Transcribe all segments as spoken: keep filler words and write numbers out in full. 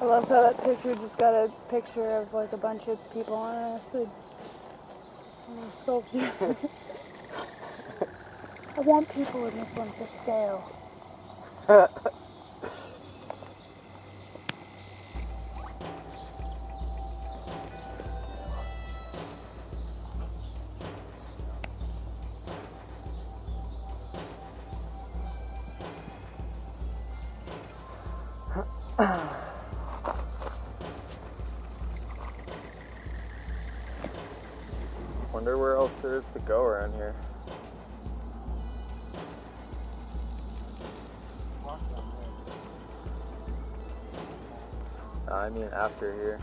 love how that picture just got a picture of like a bunch of people on a, on a sculpture. I want people in this one for scale. Wonder where else there is to go around here. I mean after here.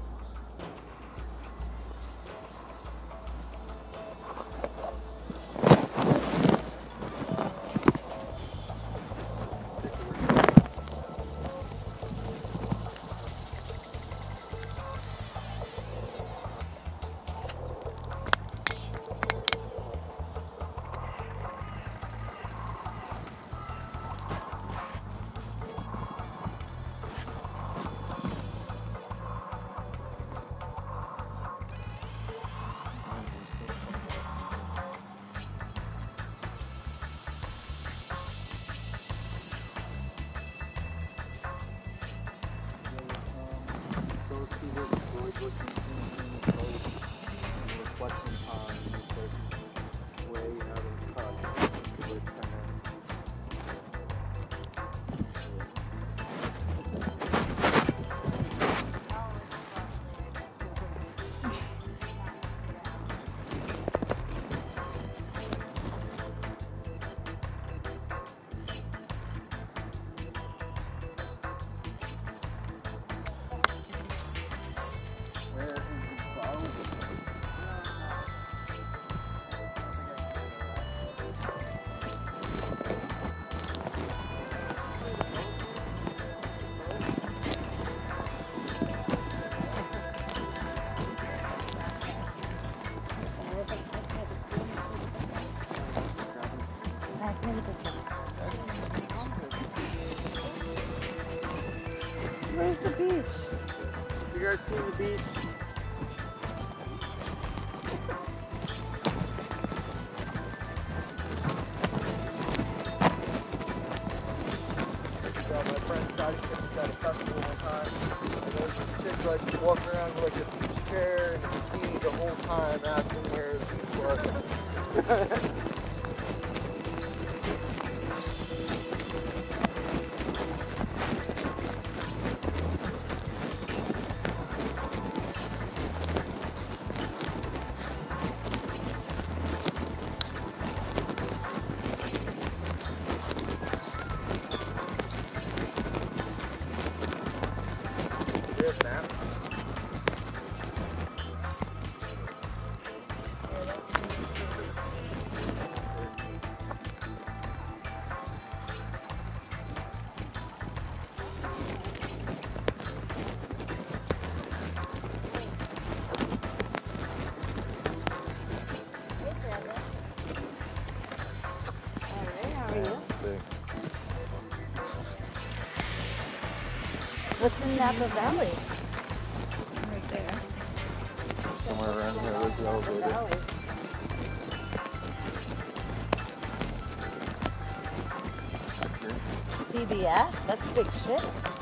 Where's the beach? You guys seen the beach? So my friend Scotty said he's at a festival one time, and there's this chick like walking around with like a beach chair and a bikini the whole time asking where the beach was. Yes, man. What's in Napa Valley? Right there. Somewhere around here, where's the elevator? C B S? That's big shit.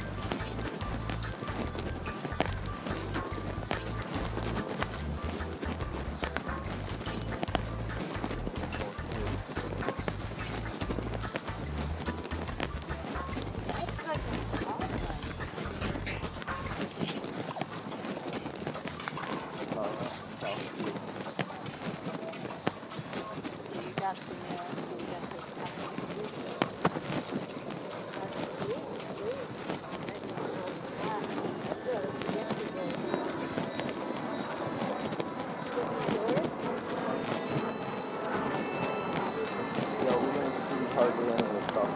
Hardly any of this stuff.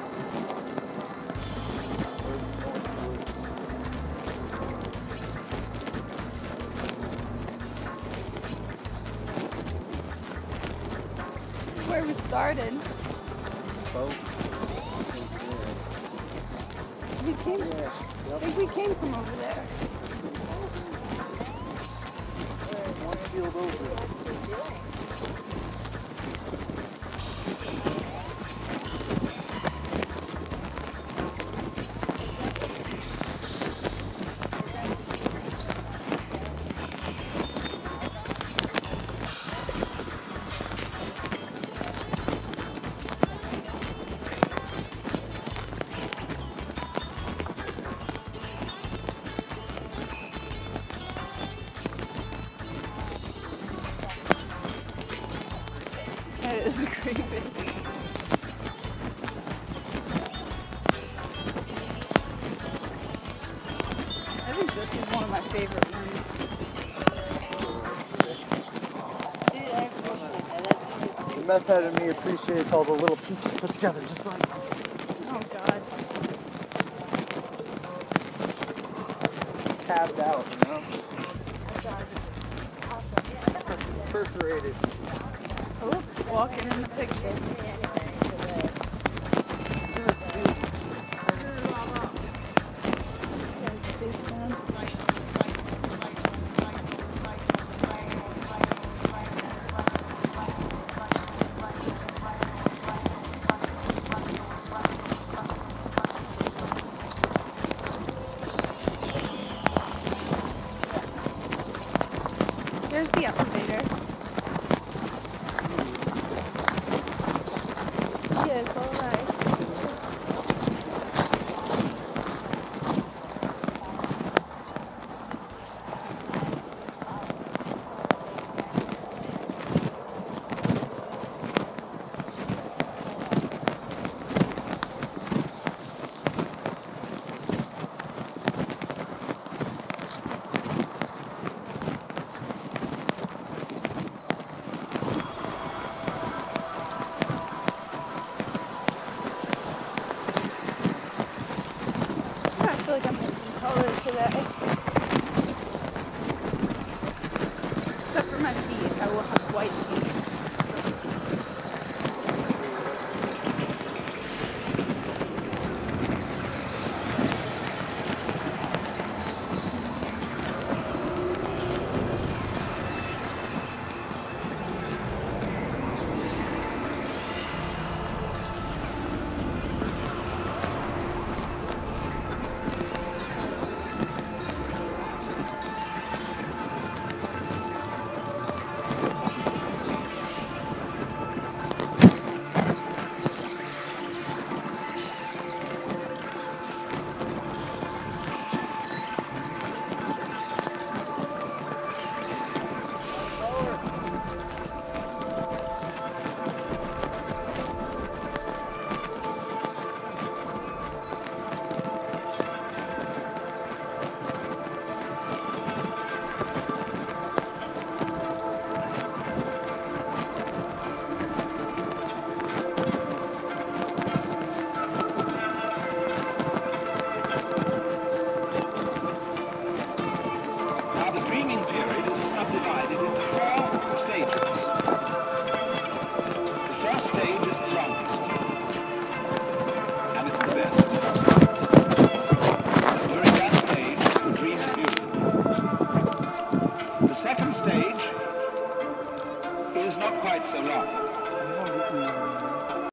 This is where we started. Boat. We came. Yeah. I think we came from over there. One field over. That is creepy. I think this is one of my favorite ones. The meth head in me appreciates all the little pieces put together, just like Oh god. tabbed out, you know? Perforated. Oh, walking in the picture. There's the elevator. Yes, alright. I feel like I'm making colors today.